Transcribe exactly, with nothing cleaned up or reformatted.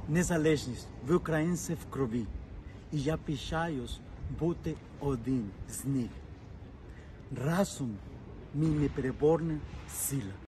Незалежність в українців в крові, і я пишаюсь бути один з них. Разом ми непереборна сила.